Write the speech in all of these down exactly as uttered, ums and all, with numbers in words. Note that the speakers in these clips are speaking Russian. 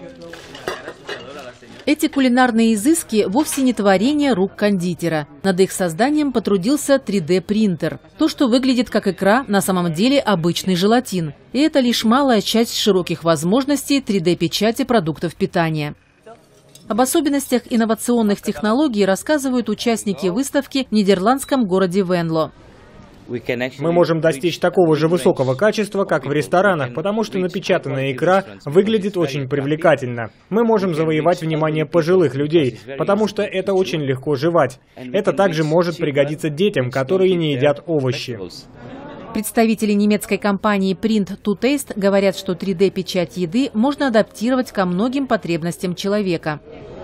Эти кулинарные изыски вовсе не творение рук кондитера. Над их созданием потрудился три дэ принтер. То, что выглядит как икра, на самом деле обычный желатин. И это лишь малая часть широких возможностей три дэ печати продуктов питания. Об особенностях инновационных технологий рассказывают участники выставки в нидерландском городе Венло. Мы можем достичь такого же высокого качества, как в ресторанах, потому что напечатанная икра выглядит очень привлекательно. Мы можем завоевать внимание пожилых людей, потому что это очень легко жевать. Это также может пригодиться детям, которые не едят овощи. Представители немецкой компании Print to Taste говорят, что три дэ печать еды можно адаптировать ко многим потребностям человека.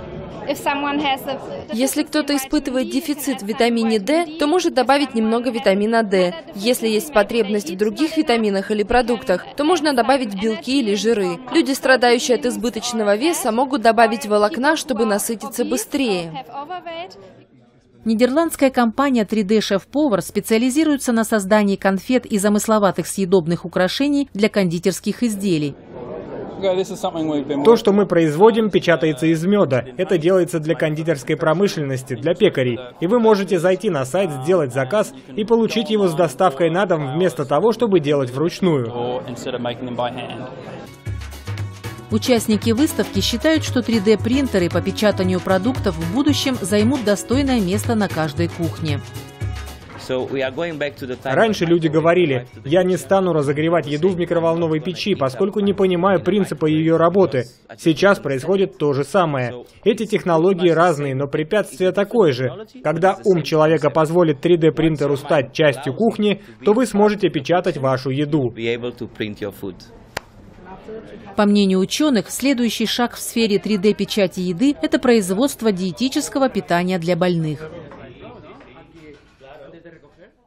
Если кто-то испытывает дефицит в витамине дэ, то может добавить немного витамина дэ. Если есть потребность в других витаминах или продуктах, то можно добавить белки или жиры. Люди, страдающие от избыточного веса, могут добавить волокна, чтобы насытиться быстрее. Нидерландская компания три дэ Шеф-Повар специализируется на создании конфет и замысловатых съедобных украшений для кондитерских изделий. То, что мы производим, печатается из меда. Это делается для кондитерской промышленности, для пекарей. И вы можете зайти на сайт, сделать заказ и получить его с доставкой на дом вместо того, чтобы делать вручную. Участники выставки считают, что три дэ принтеры по печатанию продуктов в будущем займут достойное место на каждой кухне. Раньше люди говорили: «Я не стану разогревать еду в микроволновой печи, поскольку не понимаю принципа ее работы». Сейчас происходит то же самое. Эти технологии разные, но препятствие такое же. Когда ум человека позволит три дэ принтеру стать частью кухни, то вы сможете печатать вашу еду. По мнению ученых, следующий шаг в сфере три дэ печати еды – это производство диетического питания для больных.